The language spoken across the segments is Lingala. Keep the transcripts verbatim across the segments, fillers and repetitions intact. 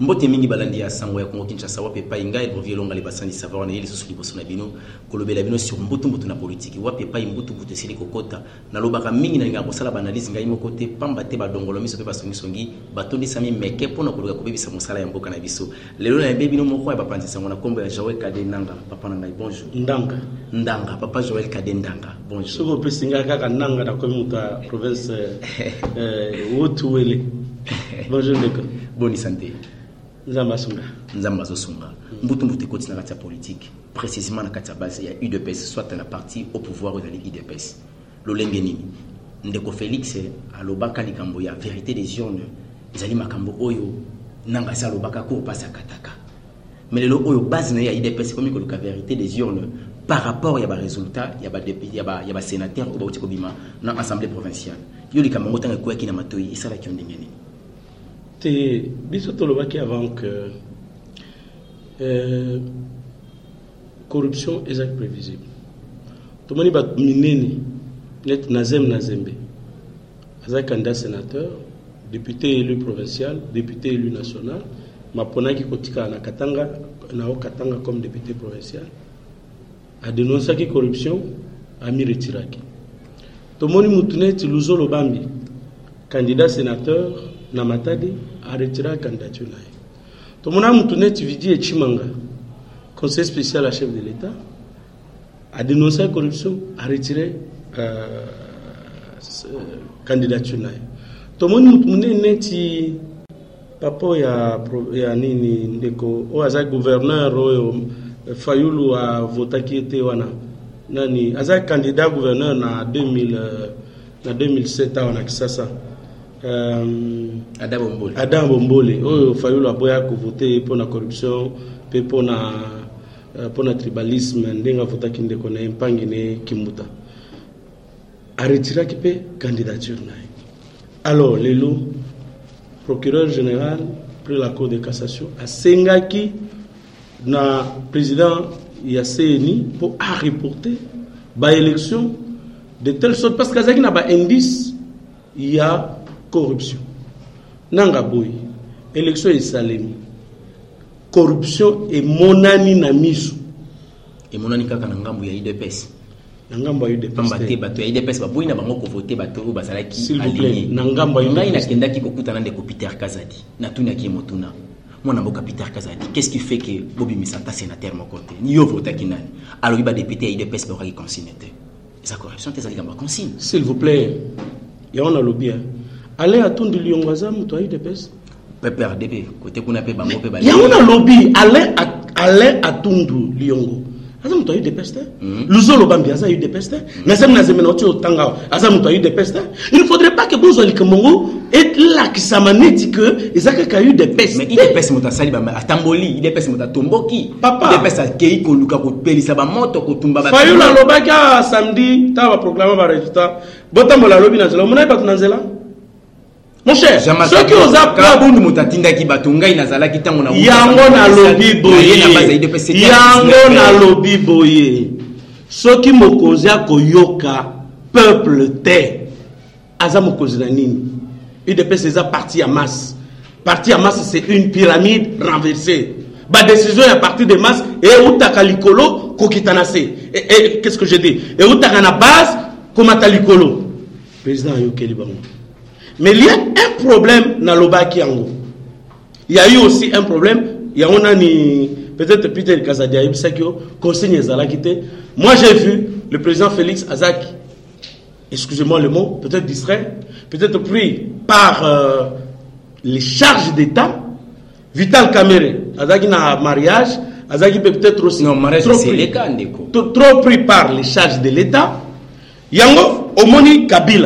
mbote mingi balandi ya sango ya Congo Kinshasa wape pa inga et brevier longa les bassin savoir na yeli sosu liboso na bino kolobela bino sur mbutu mbutu na politique wape pa mbutu mbutu sili kokota na lobaka mingi na nga kosala banalise ngai moko te pamba te ba dongolo miso pe basongi songi batondi sami meke pona koluka kobebisa mosala ya mboka na biso lelo na bebi no moko ya bapanzi sango na kombo ya Joël Kade Ndanga papa na ngai bonjour Ndanga Ndanga papa Joël Kade Ndanga bonjour soko pesinga kaka Ndanga na komi muta province euh Wotuwele bonjour ndeko Bonne santé. Nzamba sunga. Nzamba sunga. Mbutu mbutu koti na kati politique. Précisément na kati base il y a U D P S soit la partie au pouvoir dans l'U D P S. Lolenge nini. Ndeko Félix alobaka likambo ya vérité des urnes. Ezali makambo oyo nanga sa alobaka ko pasa kataka. Mais le oyo base na ya U D P S comme que la vérité des urnes par rapport ya ba résultat ya ba député ya ba ya ba sénateur ou ba utiko bima na assemblée provinciale. Yo likambo tanga ko yakina matoyi isala kyondenge nini. C'est biso tolobaki avant que euh, corruption est prévisible. Tout le monde bat mineni net nazem nazembe. Azak candidat sénateur, député élu provincial, député élu national, mapona ki kotika na Katanga na o Katanga comme député provincial. A dénoncé la corruption, a mis retiraki. Tout le monde mutune tiluzo lobambi, candidat sénateur na Matadi a retiré la candidature. Tout le monde mutune tividi et Chimanga, conseil spécial à chef de l'État, a dénoncé la corruption, a retiré la euh, euh, candidature. Tout le monde mutune neti papa ya ya nini ndeko o aza gouverneur o Fayulu a voté qui était wana nani aza candidat gouverneur na deux mille na deux mille sept wana kisasa euh Adam Bombole Adam Bombole o Fayulu a boya ko voter pour la corruption pe pour na pour na tribalisme ndenga voté qui ndeko na impangi ne kimuta a retiré qui pe candidature na. Alors les loups procureur général pris la cour de cassation à Sengaki na président ya C N I pour à reporter ba élection de telle sorte parce que na ba indice il y a corruption nanga boy élection est salemi corruption et monani na misu et monani kaka na ngambu ya U D P S na ngambu ya U D P S pamba te bato ya U D P S ba boy na bango ko voter bato o bazala ki aligné na ngambu ya U D P S ngai na kendaki kokuta na ndeko Peter Kazadi na tuna ki motuna mon amboka Peter Kazadi qu'est-ce qui fait que Bobby Misanta sénateur mon côté ni yo voter ki nani alors il va député ya U D P S ba ki consigne te ça corruption te zali kamba consigne s'il vous plaît ya on a lobby allez à Tundu Liongaza muto ya U D P S P R D P côté kuna pe bango pe ba ya on a lobby allez à allez à Tundu Liongo aza muto ya U D P S luzolo bambi aza U D P S na sem na zemena oti otanga aza muto ya U D P S il ne faudrait pas que bozo likambo et là qui s'amaneti que ezaka ka U D P S mais U D P S muto sali ba atamboli U D P S muto tomboki papa U D P S akei ko luka ko pelisa ba moto ko tumba ba Fayulu lobaka samedi ta va proclamer ba résultat botambola lobi na zela mona ba tunanzela mon cher ceux qui osent appeler bundu mutatinda ki batungai na zala kitango na yango na lobi boye yango na lobi boye ceux qui mokozi akoyoka peuple te aza mokozi na nini U D P S est parti à masse parti à masse c'est une pyramide renversée ba décision à partir de masse et utaka likolo kokitanase et qu'est-ce que je dis et utaka na base komata likolo président yokeli bango. Mais il y a un problème dans l'Obaki Ango. Il y a eu aussi un problème. Il y a un ni peut-être Peter Kazadia Ibsakio, conseiller Zalakite. Moi j'ai vu le président Félix Azaki, excusez-moi le mot, peut-être distrait, peut-être pris par euh, les charges d'État. Vital Kamere, Azaki na mariage, Azaki peut peut-être aussi non, mariage trop, c'est pris, les cas, trop, trop pris par les charges de l'État. Yango Omoni Kabila.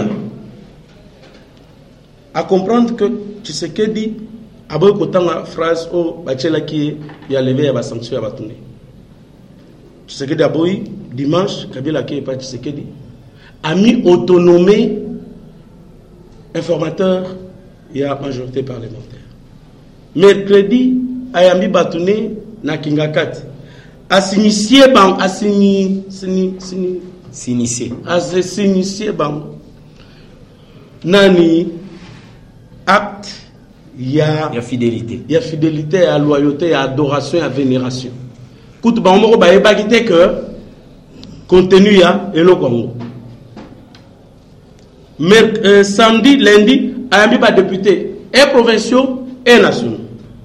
À comprendre que tu sais que dit à beaucoup de la phrase au bachela qui y a levé à sanction à bâtonner. Tu sais que d'abord dimanche Kabila qui est pas tu sais que dit a mis autonomie informateur et à majorité parlementaire. Mercredi a mis bâtonner na Kingakat a s'initier ban a signé signé s'initier a s'initier ban nani acte il y a il y a fidélité. Il y a fidélité, il y a loyauté, il y a adoration, il y a vénération. Écoute, bah, on va dire que contenu il y a et le Congo. Mais euh, samedi, lundi, il y a des députés et provinciaux et nationaux.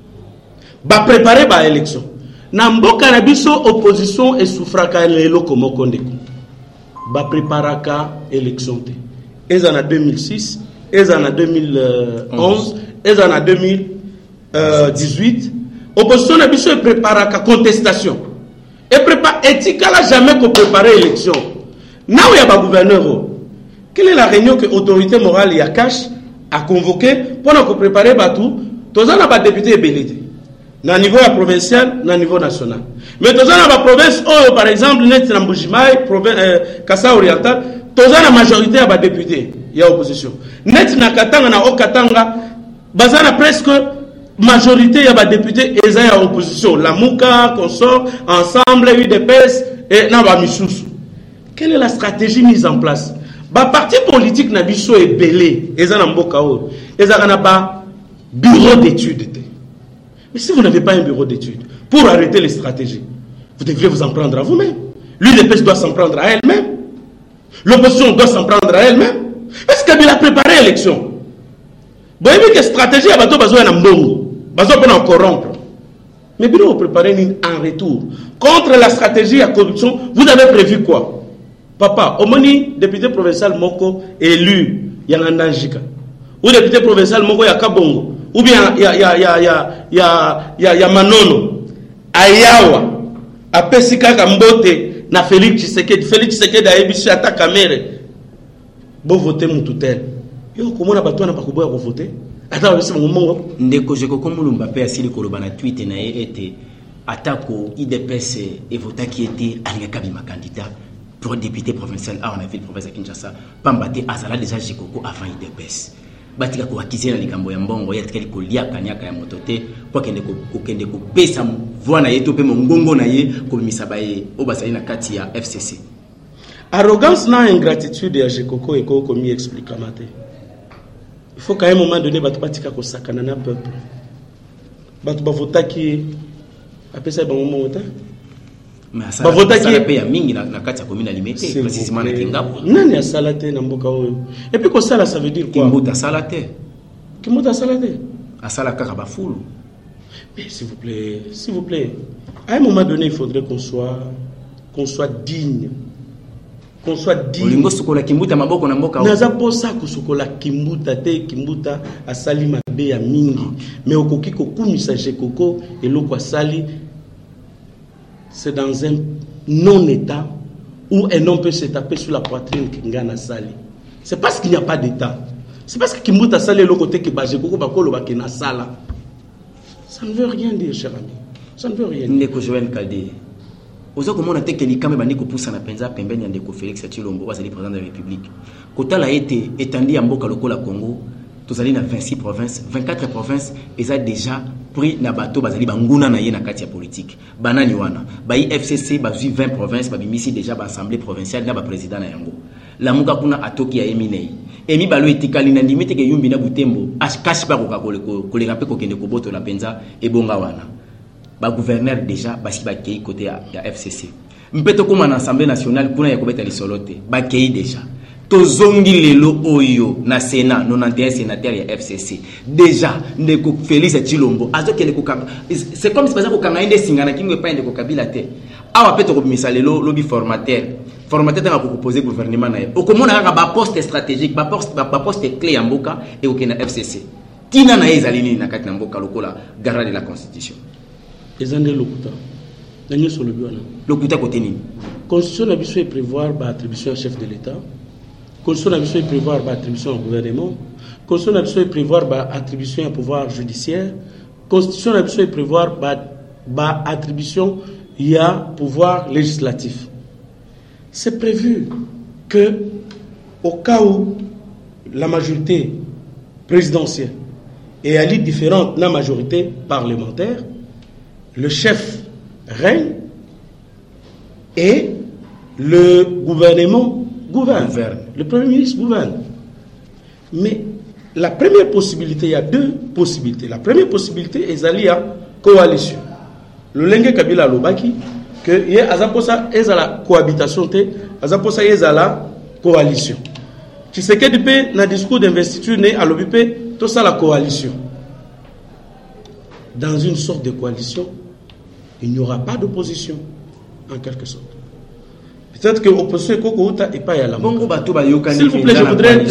Bah préparer bah élection. Namboka na biso opposition et soufraka lelo komo kondeko. Ba préparer ka élection té. Ils en a deux mille six, ils en a deux mille onze, ils en a deux mille dix-huit. Opposition na biso préparer ka contestation. Et prépare éthique là jamais qu'on préparer élection. Now il y a ba gouverneur. Quelle est la réunion que l'autorité morale y a cache à convoquer pour nous préparer tout? Tous les ba députés ébélité. Na niveau provincial, na niveau national. Mais tous les ba province oh par exemple net na Mbujimai, province Kassa oriental, tous la majorité à ba députés, il y a opposition. Net na Katanga na Okatanga, bazana presque majorité ya ba députés et ça y a opposition. La Mouka, consort, ensemble U D P S et na ba misusu. Quelle est la stratégie mise en place? Ba parti politique na biso est belé, et ça na mboka o. Et ça na ba bureau d'études. Mais si vous n'avez pas un bureau d'études pour arrêter les stratégies, vous devriez vous en prendre à vous-même. L'U D P S doit s'en prendre à elle-même. L'opposition doit s'en prendre à elle-même. Est-ce qu'elle a préparé l'élection? Vous voyez que stratégie a bateau besoin d'un mbongo, besoin de corrompre. Mais bien vous préparez en retour contre la stratégie à corruption. Vous avez prévu quoi? Papa, au moni député provincial Moko élu Yangandanjika, ou député provincial Moko Yakabongo, ou bien ya ya ya ya ya ya ya Manono, Ayawa, a Pesika Kambote, na Félix Tshisekedi, Félix Tshisekedi a ébisu à ta caméra. Bon voter mon toutel. Yo comment na bato na pas ko voter? Attends, c'est mon moment. Ndeko jeko komulu Mbappé asili koloba na tweet na été atako I D P S et vota qui était alinga kabima candidat pour député provincial à la ville province de Kinshasa. Pambate azala déjà jikoko avant I D P S. Batika ko akizena likambo ya mbongo ya tikali ko lia kanyaka ya motote kwa kende ko kende ko pesa voix na yeto pe mongongo na ye ko bimisa baye obasali na kati ya F C C. Arrogance na ingratitude ya jikoko et ko komi explique maté. Il faut qu'à un moment donné bato batika ko sakana na peuple. Bato ba vota ki apesa ba moment vota. Mais ça va payer mingi na kati ya commune limitée précisément na Kingapo. Nani a salaté na mboka oyo. Et puis ko sala ça veut dire quoi? Kimbuta salaté. Kimbuta salaté. A sala kaka ba fulu. Mais s'il vous plaît, s'il vous plaît. À un moment donné, il faudrait qu'on soit qu'on soit digne. Qu'on soit digne. Olingo sukola kimbuta maboko na mboka oyo. Naza posa ko sukola kimbuta te kimbuta asali mabe ya mingi. Mais okoki ko kumisa jekoko eloko asali. C'est dans un non-État où un homme peut se taper sur la poitrine Kingana Sali. C'est parce qu'il n'y a pas d'État. C'est parce que Kimbuta Sali est le côté qui bâche beaucoup bakolo bakena sala. Ça ne veut rien dire, cher ami. Ça ne veut rien dire. Ndeko Joël Kade. Ozo comment on a teke likame bandiko poussa na penza pembeni ndeko Félix Tshilombo wazali président de la République. Kota la été étendu à mboka lokola Congo. Tous allés dans vingt-six provinces, vingt-quatre provinces, ils ont déjà pris na bateau bazali banguna na ye na kati ya politique. Banani wana. Ba I F C C bazu vingt provinces, ba bimisi déjà ba assemblée provinciale na ba président na yango. La muka kuna atoki ya eminei. Emi balo etikali na limite ke yumbi na Butembo, akashi ba ko koleka pe ko kende ko boto la penza e bonga wana. Ba gouverneur déjà basi ba kei côté ya, ya F C C. Mpeto koma na assemblée nationale kuna ya kobeta lisolote. Ba kei déjà. Tozongi lelo oyo na Sénat quatre-vingt-onze sénateurs ya F C C déjà ndeko Félix Tshilombo azokele ko kanga c'est comme si baza ko kanga inde singana kingo pa ndeko Kabila te awa peto ko bimisa lelo lobby formateur formateur tanga ko proposer gouvernement na ye okomona kaka ba poste stratégique ba poste ba poste clé ya mboka e ko kena F C C tina na ezali nini na kati na mboka lokola garant de la constitution ezande lokuta nanyo solo biwana lokuta côté nini constitution na biso e prévoir ba attribution chef de l'état. Constitution a prévoir l'attribution au gouvernement. Constitution a prévoir l'attribution au pouvoir judiciaire. Constitution a prévoir l'attribution au pouvoir législatif. C'est prévu que, au cas où la majorité présidentielle est alliée différente de la majorité parlementaire, le chef règne et le gouvernement gouverne. gouverne. Le Premier ministre gouverne. Mais la première possibilité, il y a deux possibilités. La première possibilité est d'aller à coalition. Le Lengue Kabila Lobaki, que il y a la cohabitation, il y a la coalition. Tu sais que depuis le discours d'investiture, il y a tout ça la coalition. Dans une sorte de coalition, il n'y aura pas d'opposition, en quelque sorte. Peut-être que l'opposition est Kokouta et pas Yala. S'il vous plaît, je voudrais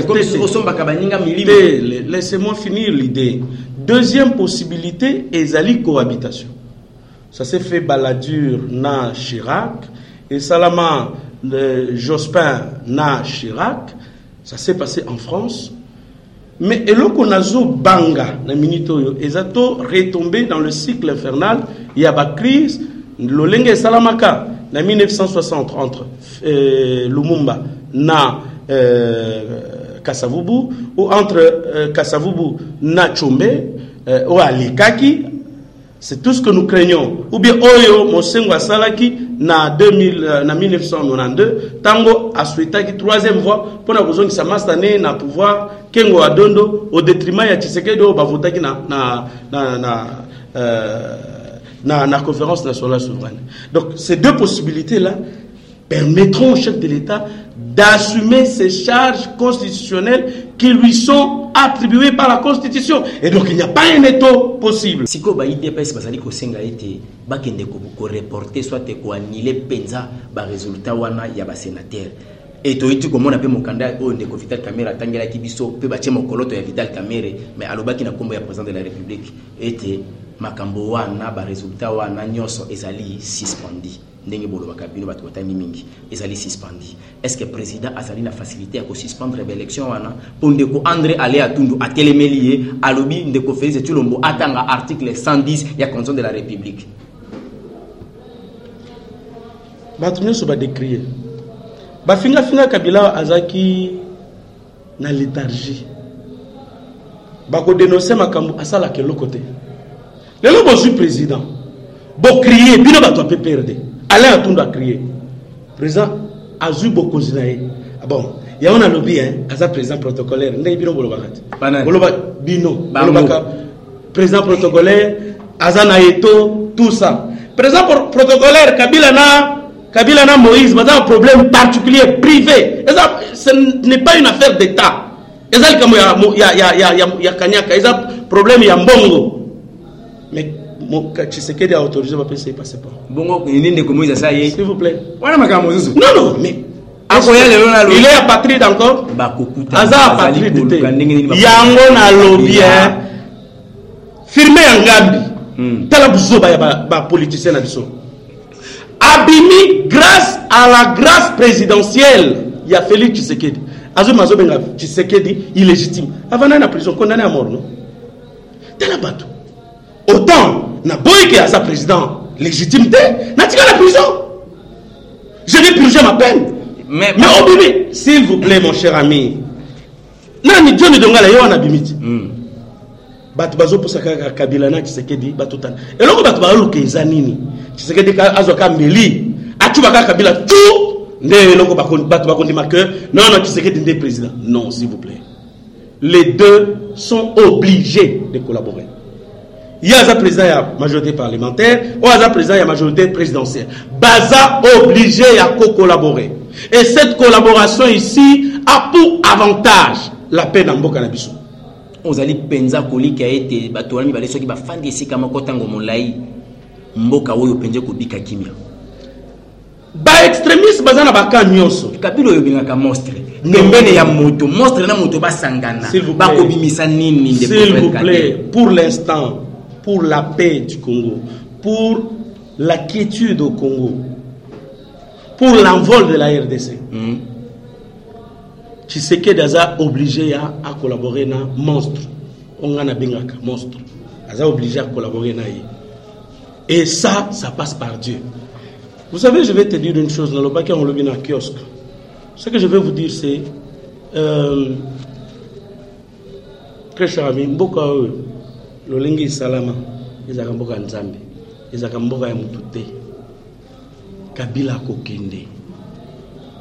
laissez-moi finir l'idée. Deuxième possibilité est la cohabitation. Ça s'est fait Balladur na Chirac et Salama Jospin na Chirac. Ça s'est passé en France. Mais eloko nazo banga na minito ezato retombé dans le cycle infernal. Il y a la crise Lolenge Salamaka en mille neuf cent soixante entre euh, Lumumba na euh, Kasavubu ou entre euh, Kasavubu na Chombe euh, ou Alikaki. C'est tout ce que nous craignons. Ou bien Oyo Mosengo Salaki na deux mille euh, na mille neuf cent quatre-vingt-douze tango a souhaité qui troisième voie pour la besoin qui s'amastané na pouvoir Kengo Adondo au détriment ya Tshisekedi au bavotaki na na na na euh, na na conférence nationale souveraine. Donc ces deux possibilités là permettront au chef de l'État d'assumer ses charges constitutionnelles qui lui sont attribuées par la Constitution. Et donc il n'y a pas un état possible. Si ko ba I D P S bazali ko senga ete bakende ko ko reporter soit ko annuler penza ba résultat wana ya ba sénateur. Et tu dis comment on appelle mon candidat au ndeko Vital Kamerhe tangela kibiso pe ba chemo koloto ya Vital Kamerhe mais alobaki na kombo ya président de la République ete makambo wana ba résultat wana nyoso ezali suspendi. Ndenge bolo bakabino batu batani mingi ezali suspendi. Est-ce que président azali na facilité à ko suspendre l'élection wana pour ndeko André Alé Atundu a télémélié alobi ndeko Félix Tshilombo atanga article cent dix ya constitution de la République. Batu nyoso ba décrier. Ba finga finga Kabila azaki na léthargie. Ba ko dénoncer makambo asala ke lokote. Lelo bo suis président. Bo crier bino ba to pe perdre. Alain Atundu a crié. Président Azu Bokozinae. Ah bon, il y a un lobby, hein, Aza président protocolaire. Ndé bino bolo bakati. Bolo bino, bolo baka président protocolaire, Aza Naeto, tout ça. Président protocolaire Kabila na Kabila na Moïse, mais un problème particulier privé. Et ça, ce n'est pas une affaire d'État. Et ça, il y a il y a il y a il y a il y a Kanyaka, et ça problème il y a Mbongo. Mais Tshisekedi a autorisé ma P C, passe pas. Bongo, il est comme ça, s'il vous plaît. Non, non, mais. Il est apatride encore. Aza apatride. Yango na lobby. Firmé en Gambi. Talabuzo ba politicien na biso. Abimi grâce à la grâce présidentielle. Il y a Félix Tshisekedi. Azo mazo benga Tshisekedi illégitime. Avant na prison condamné à mort non. Talabato. Autant na boyke à sa président légitimité, n'a tiré la prison. Je vais purger ma peine. Mais, mais Obimi, s'il vous plaît, mon cher ami, nani John Dongala yo na bimiti. Batu bazo pour saka Kabila na Tshisekedi batutan. Et loko batu ba luke nzanini. Tshisekedi ka azoka mbeli, atubaka Kabila tout. Ne loko ba batu ba kondima que non non Tshisekedi ndé président. Non, s'il vous plaît. Les deux sont obligés de collaborer. Il y a un président, il y a majorité parlementaire, ou il y a un président, il y a majorité présidentielle. Baza obligé à co-collaborer. Et cette collaboration ici a pour avantage la paix dans Mboka Nabiso. On a dit penza koli qui a été batouani balé soki ba fandi ici kama kotango molai Mboka oyo penje ko bika kimia. Ba extrémiste baza na baka nyonso. Kabilo yo bingaka monstre. Ngembene ya moto, monstre na moto ba sangana. Ba ko bimisa nini de. S'il vous plaît, pour l'instant, pour la paix du Congo, pour la quiétude au Congo, pour l'envol de la R D C. Mm. Tshisekedi Aza obligé à, à collaborer na monstre. On a bingaka monstre. Aza obligé à collaborer na y. Et ça, ça passe par Dieu. Vous savez, je vais te dire une chose dans le bac on le vient à kiosque. Ce que je vais vous dire, c'est euh, très cher ami, mboka Lolengi salama, ezaka mboka nzambe, ezaka mboka ya mutute. Kabila kokende.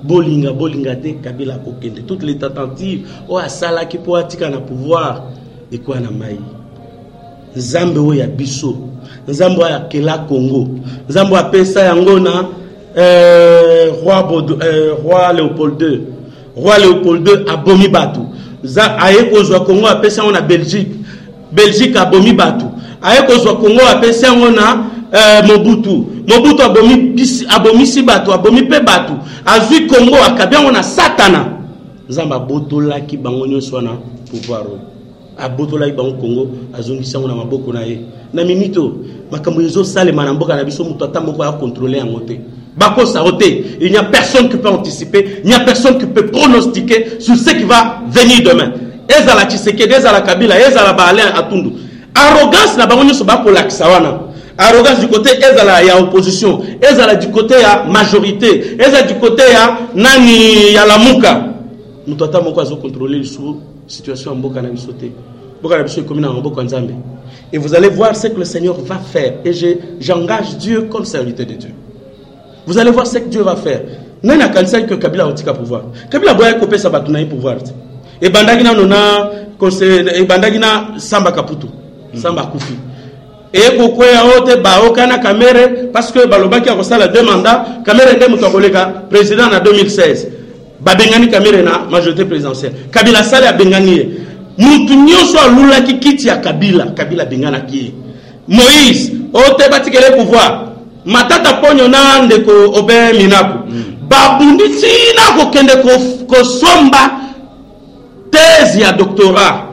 bolinga bolinga de Kabila kokende toutes les tentatives o asala ki po atika na pouvoir et quoi na mai Nzambe o ya biso Nzambe ya kela Congo Nzambe a pesa yango na euh, roi Bodo, euh, roi Léopold deux roi Léopold deux abomi batu za aye kozwa Congo a pesa on na Belgique Belgique abomi batu aye kozwa Congo a pesa on na Euh, Mobutu Mobutu abomi abomi si batu abomi pe batu azui Congo akabia on satana Nzamba botola ki bango nyonso na pouvoir abotola ki bango Congo azongisa on na maboko na ye na minito makambo ezo sale manamboka na biso muto atamoko ya contrôler en moté bako saoté il n'y a personne qui peut anticiper il n'y a personne qui peut pronostiquer sur ce qui va venir demain ezala Tshisekedi ezala Kabila ezala Alain Atundu arrogance na bango nyonso bako lakisa wana arrogance du côté ezala ya opposition ezala du côté ya majorité ezala du côté ya nani ya lamuka muto ata moko azo contrôler sur situation mboka na bisoté mboka na biso commune na mboka Nzambe et vous allez voir ce que le Seigneur va faire et je j'engage Dieu comme serviteur de Dieu vous allez voir ce que Dieu va faire nani akanisa que Kabila otika pouvoir Kabila boya kopé sa batu na pouvoir et bandaki na nona conseil et bandaki na Samba Kaputu Samba Kufi et pourquoi haute baokana kamere parce que balobaki a kosala deux mandats kamere ndé muto koleka président en deux mille seize babengani kamere na majorité présidentielle Kabila sale a bengani mutu nyonso alula ki kiti ya Kabila Kabila bengana ki Moïse haute batikele pouvoir matata ponyo na ndeko obe minaku babundi tina ko kende ko ko somba thèse ya doctorat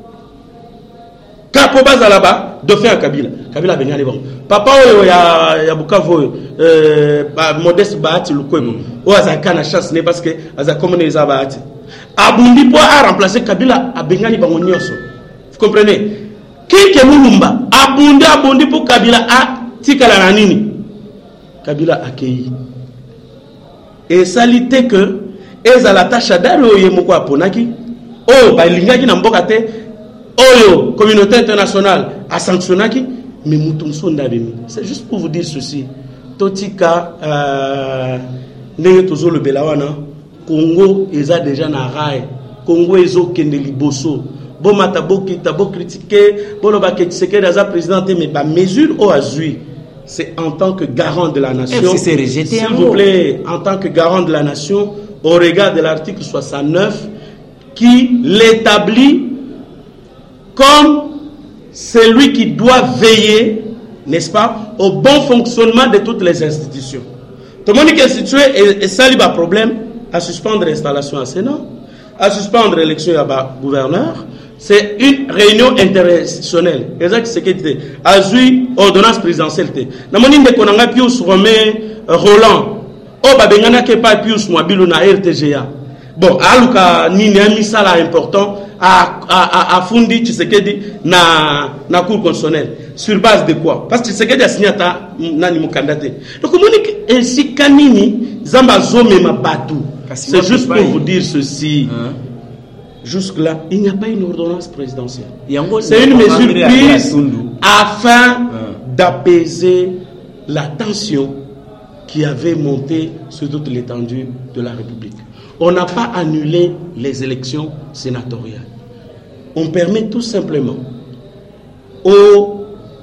kapo bazalaba dauphin à Kabila Kabila bengani bon papa oyo ya ya Bukavu euh modeste baati lukwebo o azaka na chance ne parce que aza comme les abaati abundi po a remplacer Kabila a bengani bango nyonso vous comprenez kike mulumba abundi abundi po Kabila a tikala na nini Kabila akei et salité que ezala tasha daro yemoko aponaki o balingaki na mboka te oyo communauté internationale a sanctionné mais mutumso ndabemi c'est juste pour vous dire ceci totika euh ndenge tozo le belawana Congo eza déjà na rail Congo ezo kende liboso bo mataboki tabo critiquer bo lo ba Tshisekedi aza président mais ba mesure au azui c'est en tant que garant de la nation s'il vous plaît en tant que garant de la nation au regard de l'article soixante-neuf qui l'établit comme celui qui doit veiller, n'est-ce pas, au bon fonctionnement de toutes les institutions. Tout le monde qui est institué et ça lui a problème à suspendre l'installation à Sénat, à suspendre l'élection à gouverneur. C'est une réunion interinstitutionnelle. Exact, c'est ce qui était. Azui, ordonnance présidentielle. Dans mon de Konanga Pius Romé Roland, oh babengana ke pa Pius Mwabilu na R T G A. Bon, aluka nini ami sala important. À, à, à Fundi Tshisekedi na na cour constitutionnelle sur base de quoi parce que Tshisekedi a signé ta nani mukandate donc communique ainsi kanini zamba zome mabatu c'est juste pour vous dire ceci hein? Jusque là il n'y a pas une ordonnance présidentielle c'est une mesure prise afin hein? d'apaiser la tension qui avait monté sur toute l'étendue de la République. On n'a pas annulé les élections sénatoriales. On permet tout simplement au,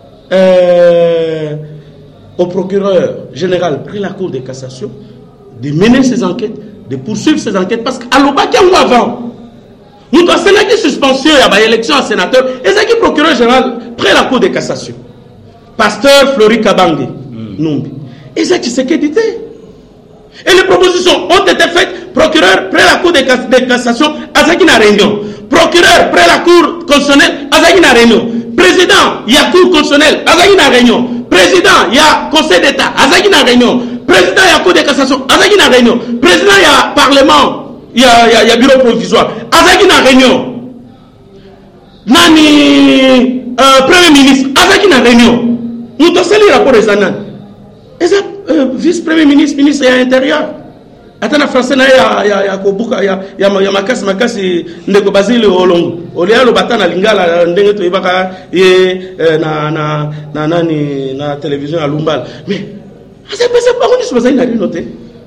euh, au procureur général près la Cour de cassation de mener ses enquêtes, de poursuivre ses enquêtes, parce qu'à l'Obaki avant, nous avons une suspension à l'élection à sénateur, et c'est qui procureur général près la Cour de cassation. Pasteur Flori Kabange, Numbi. Et c'est qui c'est qui dit. Et les propositions ont été faites, procureur près la Cour de cassation, à Zakina Réunion. Procureur près la Cour constitutionnelle, à Zakina Réunion. Président, il y a Cour constitutionnelle, à Zakina Réunion. Président, il y a Conseil d'État, à Zakina Réunion. Président, il y a Cour de cassation, à Zakina Réunion. Président, il y a Parlement, il y a, il y a, il y a Bureau provisoire, à Zakina Réunion. Nani, euh, Premier ministre, à Zakina Réunion. Nous devons saluer le rapport des Anan. Et ça, Euh, vice-premier ministre, ministre de l'Intérieur. Attends, français, il y a, il y a, il y a, il y a, il y a, il y a makasi, makasi, ndeko Basile Olongo. Olia lo batana lingala, ndenge to ibaka, ye, na, na, na, na, na, na télévision à Lumbal. Mais, c'est pas ça, par contre, je ne sais pas,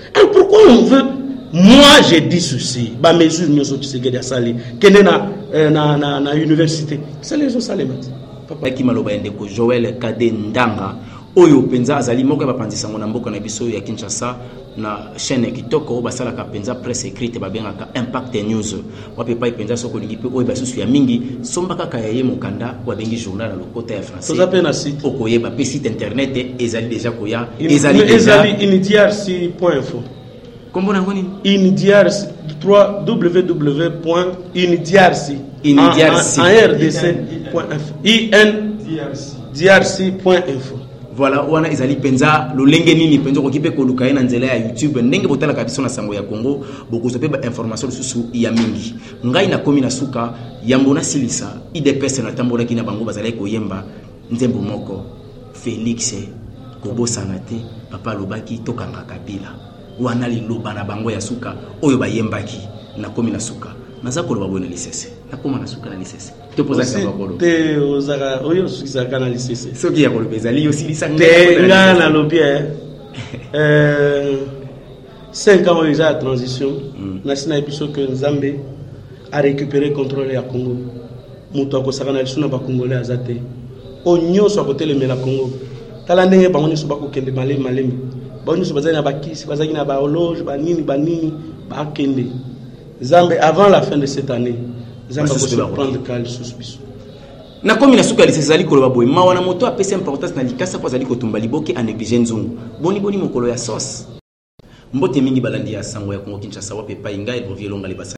Alors pourquoi on veut? Moi, j'ai dit ceci. Bah, mes yeux, nous sommes tous à Sali. Qui est na na na na université. C'est les autres salés, papa. Qui maloba ndeko Joël Kade Ndanga. Oyo penza azali moko ba pandisa ngona mboka na biso ya Kinshasa na chaîne kitoko basala ka penza presse écrite ba bengaka Impact News. Wa pepa penza soko lingi pe oyo basusu ya mingi sombaka ka yaye mokanda wa bengi journal na lokota ya français. Vous appelez na site. Okoyeba pe site internet ezali déjà koya ezali ezali inidiarc point info. Comment on dit Inidiarc w w w point inidiarc Inidiarc en R D C point info. I N D R C point info. Voilà, on a ezali penza lo lenge nini penzo ko kipe ko lukaye na nzela ya YouTube ndenge botala kabiso na sango ya Congo boko sope ba information susu ya mingi ngai na komi na suka yambona silisa I D P S na tambola kina bango bazali ko yemba nzembo moko Félix Kobo Sanate papa lobaki tokanga Kabila wana liloba na bango ya suka oyo ba yembaki na komi na suka naza ko loba bona lisese na koma na suka na lisese te poza ka bakolo te ozaka oyo sukiza kana lisese soki ya ko lobezali yo silisa te nga na lobie euh cinq ans déjà à transition na sina biso que Nzambe a récupéré contrôle ya Congo muto akosaka na lisuna ba congolais azate onyo so akotele mela Congo tala ndenge bango nyoso bakokende malemi malemi bango nyoso bazali na bakisi bazali na ba horloge ba nini ba nini ba kende Nzambe avant la fin de cette année Nzambe va prendre calme sous biso na komi na suka lisese zali koloba boy ma wana moto apesa importance na likasa kwa zali kotumba liboke en négligé nzungu boni boni mokolo ya sauce mbote mingi balandi ya sango ya Congo Kinshasa wape pa inga et violonga le